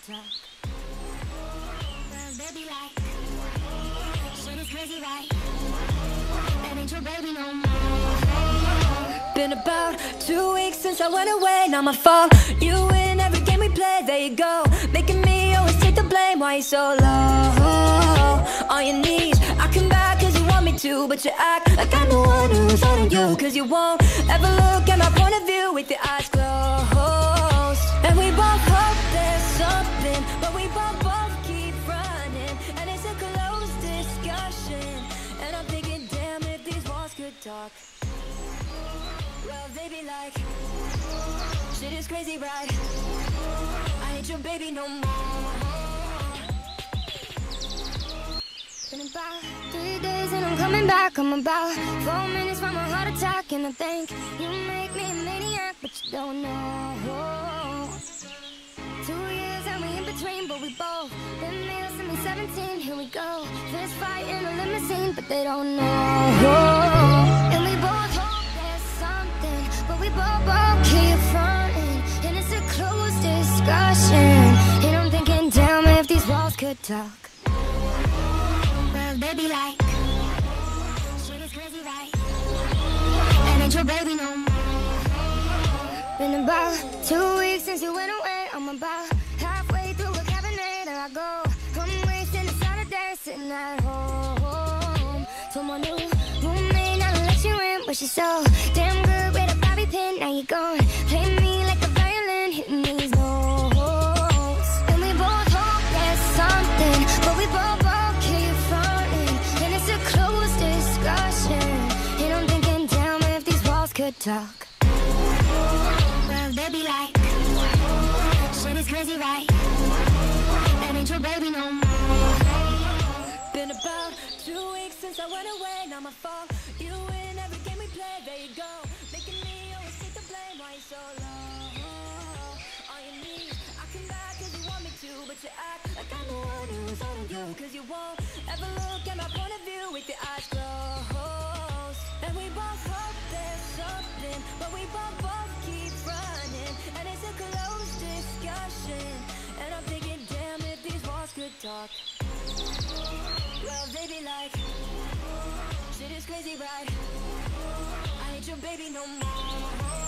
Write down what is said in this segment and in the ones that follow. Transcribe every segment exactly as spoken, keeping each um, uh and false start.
talk. Well, they be like, shit is crazy, right? That ain't your baby no more. Been about two weeks since I went away, not my fault. You win every game we play, there you go. Making me always take the blame, why you so low? On your knees, I come back cause you want me to, but you act like I'm the one who's holding you. Cause you won't ever look at my point of view with your eyes closed. And we both hope there's something, but we both both keep running. And it's a closed discussion, and I'm thinking, damn, if these walls could talk. Well, they be like, shit is crazy, right? I ain't your baby no more. Been about three days and I'm coming back. I'm about four minutes from a heart attack, and I think you make me a maniac, but you don't know. Two years and we in between, but we both been male since we seventeen. Here we go, fist fight in a limousine, but they don't know. And we both hope there's something, but we both both keep fronting, and it's a closed discussion. And I'm thinking, damn, if these walls could talk. Well, they be like, shit is crazy, right? And ain't your baby no more. Been about two weeks since you went away. I'm about halfway through a cabinet, and I go, I'm wasting a Saturday sitting at home. Told my new roommate not to let you in, but she's so damn good with a bobby pin. Now you gone, play me like a violin, hitting these notes. And we both hope there's something, but we both both keep fronting, and it's a closed discussion. And I'm thinking, damn, if these walls could talk. Well, they be like, shit is crazy, right? That ain't your baby no more. Been about two weeks since I went away, not my fault. You win every game we play, there you go. Making me always take the blame, why you so low? On your knees, I come back cause you want me to, but you act like I'm the one who's holding you. Cause you won't ever look at my point of view with your eyes closed. And we both hope there's something, but we both both keep running, and it's a closed discussion. And I'm thinking, damn, if these walls could talk. Well, they be like, shit is crazy, right? I ain't your baby no more.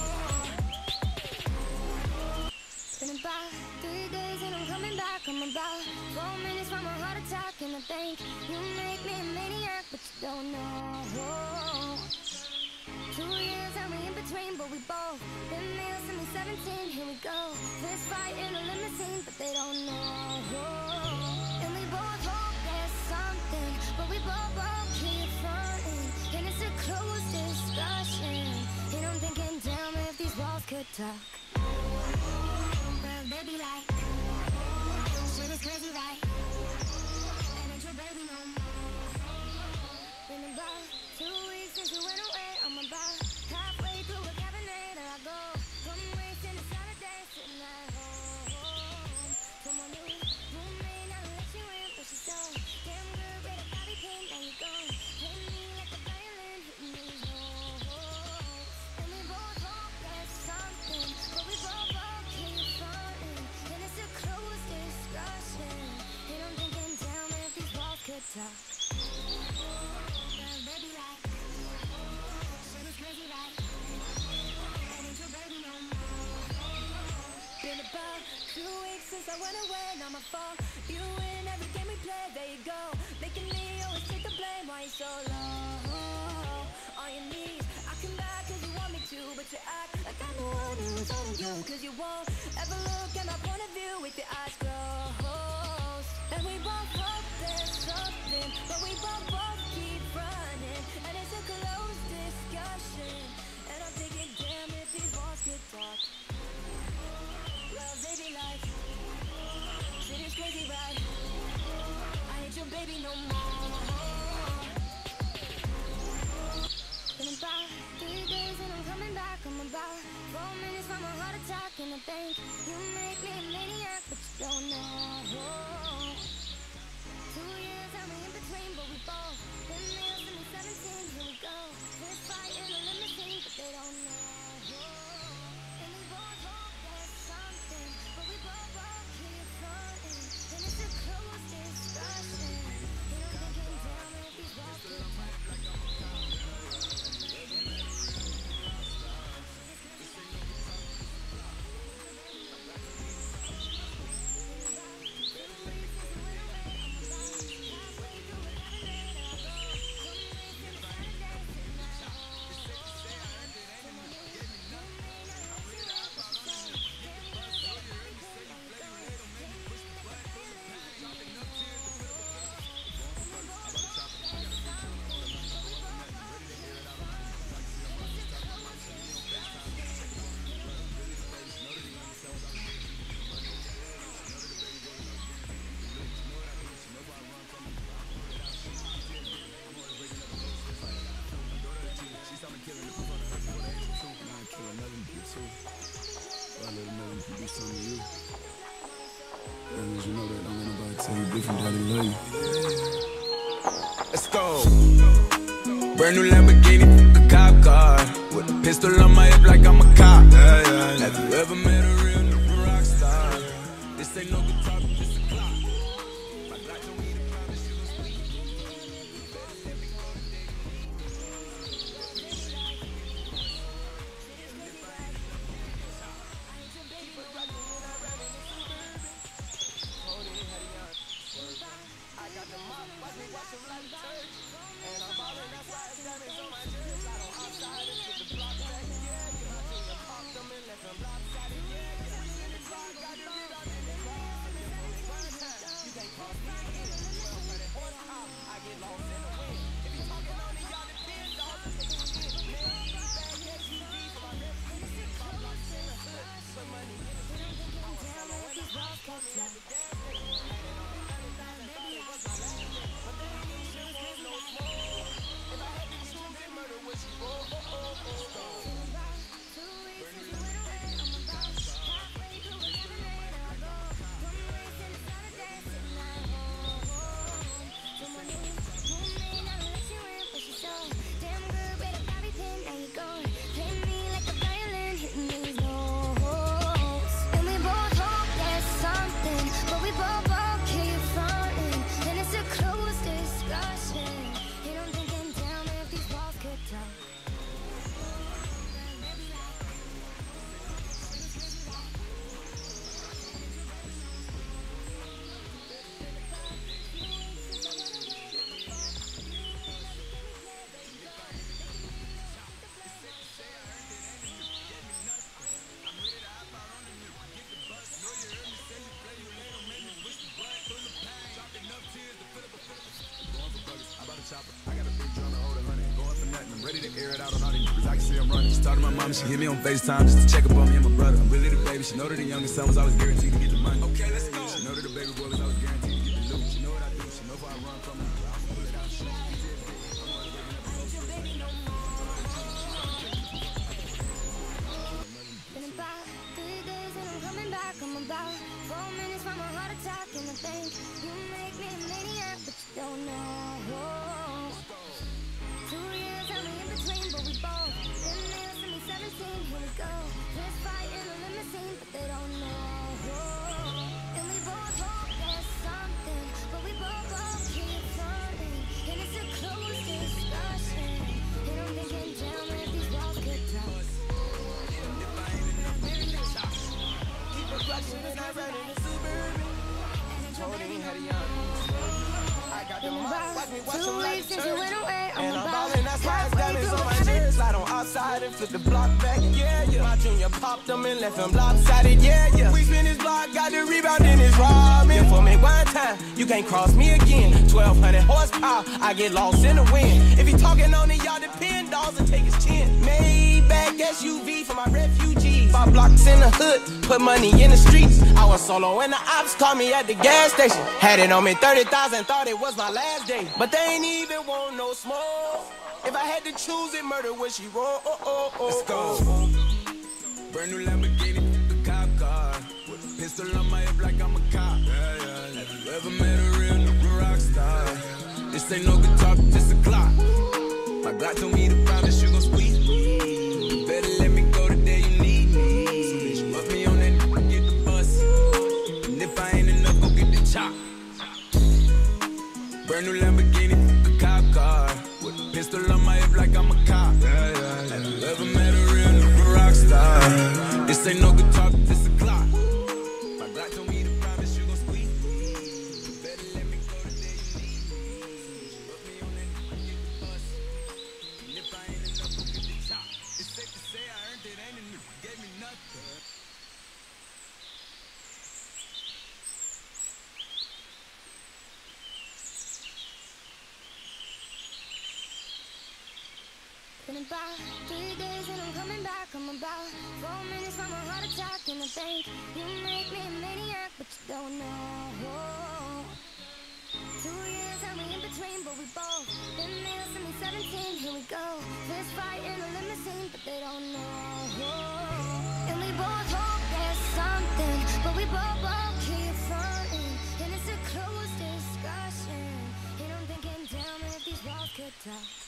Been about three days and I'm coming back. I'm about four minutes from a heart attack, and I think you make me a maniac, but you don't know. Two years and we in between, but we both been male since we seventeen. Here we go, fist fight in a limousine, but they don't know. And we both hope there's something, but we both both keep fronting, and it's a closed discussion. And I'm thinking, damn, if these walls could talk. Well, they be like, shit is crazy, right? And ain't your baby no more. Been about two weeks since you went away. I'm about halfway through a cabinet, and I go, I'm wasting a Saturday sitting at home. Told my new roommate not to let you in, but she's so damn good with a bobby pin. Now you gone, play me like a violin, hitting these notes. And we both hope there's something, but we both both keep fronting, and it's a closed discussion. And I'm thinking, damn, if these walls could talk. Well, they be like, shit is crazy, right? That ain't your baby no more. Been about two weeks since I went away, not my fault. You win every game we play, there you go. Making me always take the blame, why you so low? On your knees, I come back cause you want me to, but you act like I'm the one who's holding you. Cause you won't ever look at my point of view with your eyes closed. And we both hope there's something, but we both both keep running, and it's a closed discussion. And I'm thinking, damn, if these walls could talk. Well, they be like, shit is crazy, right? I ain't your baby no more. Been about three days and I'm coming back. I'm about four minutes from a heart attack, and I think you make me a maniac, but you don't know. Two years and we in between, but we both been male since we seventeen. Here we go, fist fight in a limousine, but they don't know. And we both hope there's something, but we both both keep fronting. do something to you. As long as you know that, don't let nobody tell you different that they love you. Let's go. Brand new Lamborghini, a cop car. With a pistol on my hip like I'm a cop. Yeah, yeah, yeah. Have you ever met a real new rock star? This ain't no guitar, this a clock. My Glock told me to promise you a sweet. Better let me go today. I got the mop, watch me watch them like church. And I'm ballin', that's why it's diamonds on my jersey. I don't outside and get the block back, yeah, yeah. My junior popped them and left them lopsided, yeah, yeah. We in the car, got the rebound in the car. One time, you can't cross me again. twelve hundred horsepower, I get lost in the wind. If you talking on it, y'all depend, dog, to take it in. Man, bad S U V for my refuge. My blocks in the hood, put money in the street. I was solo when the house called me at the gas station. Had it on me thirty thousand, thought it was my last day. But they ain't even shit, was no smoke. If I had to choose it, murder would she roll? Oh, oh, oh, oh. I got a big drum to hold a hundred, going for nothing. I'm ready to air it out on all these niggas. I can see I'm running. She talked to my mom, she hit me on FaceTime just to check up on me and my brother. I'm really the baby. She know that the youngest son was always guaranteed to get the money. Okay, let's go. She know that the baby boy was always guaranteed to get the loot. She know what I do. She know if I run from her, I'ma pull it out. She know what I do. Been about three days and I'm coming back. I'm about four minutes from a heart attack, and I think you make me a maniac, but you don't know. Two years held me in between, but we both been there since we seventeen. Here we go, fist fight in a limousine, but they don't know. And we both hope there's something, but we both both keep running, and it's a closed discussion. And I'm thinking, damn, if these walls could talk. Keep a clutching and I run in the Suburban. Tony had a young. I got them up, watch me watch them like church. And I'm ballin', that's why it's diamonds on my jersey. Slide on outside and flip the block back, yeah, yeah. My junior popped them and left them lopsided, yeah, yeah. We spin his block, got the rebound in his robbing. For me one time, you can't cross me again. twelve hundred horsepower, I get lost in the wind. If he talking on it, y'all depend, dogs and take his chin. Maybach S U V for my refugees. Five blocks in the hood, put money in the streets. I was solo when the ops called me at the gas station. Had it on me thirty thousand, thought it was my last day. But they ain't even want no smoke. If I had to choose it, murder would she roll? Oh, oh, oh, Let's go. Brand new Lamborghini, a cop car. With a pistol on my hip like I'm a cop. Yeah, yeah, yeah. Have you ever met a real new rock star? This ain't no guitar, just a clock. My Glock told me to promise you gon' squeeze me. You better let me go the day you need me. So bitch, put me on that and get the bus. And if I ain't enough, go get the chop. Brand new Lamborghini, a cop car. With a pistol on my hip like I'm a cop. Yeah, yeah, yeah. Have you ever met a real new rock star? This ain't no guitar, this a clock. My Glock told me to promise you gon' squeeze me. You better let me go the day you need me. Put me on that and get the bus. And if I ain't enough, go get the chop. It's safe to say I earned it, ain't a nigga gave me nothing. Been about three days and I'm coming back. I'm about four minutes from a heart attack, and I think you make me a maniac, but you don't know. Two years held me in between, but we both been there since we seventeen. Here we go, fist fight in a limousine, but they don't know. And we both hope there's something. top.